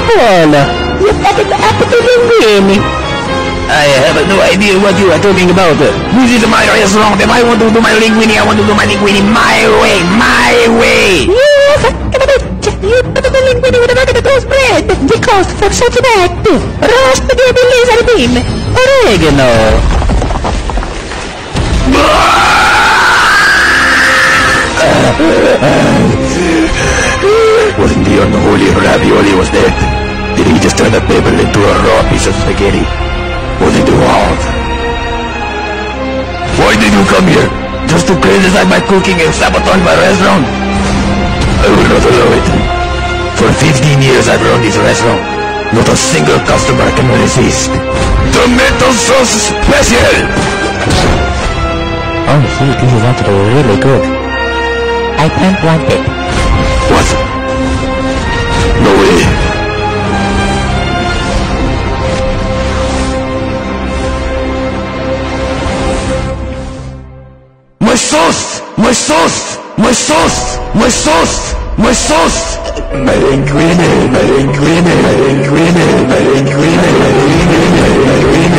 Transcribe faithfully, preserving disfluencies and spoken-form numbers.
Paula, you fucking apple linguine. I have no idea what you are talking about. This is my restaurant and I want to do my linguine. I want to do my linguine my way, my way. You fucking bitch. You put the linguine with a bucket of toast bread. The cost for such an act. Roast the baby laser beam. Oregano. Wasn't the unholy ravioli was dead? Did he just turn the paper into a raw piece of spaghetti? Was it wrong? Why did you come here? Just to criticize my cooking and sabotage my restaurant? I will not allow it. For fifteen years I've run this restaurant. Not a single customer can resist. Tomato sauce special! Oh, see, this is actually really good. I can't want it. What? No way. My sauce! My sauce! My sauce! My sauce! My sauce! My linguine! My linguine! My linguine! My linguine! My linguine! My linguine!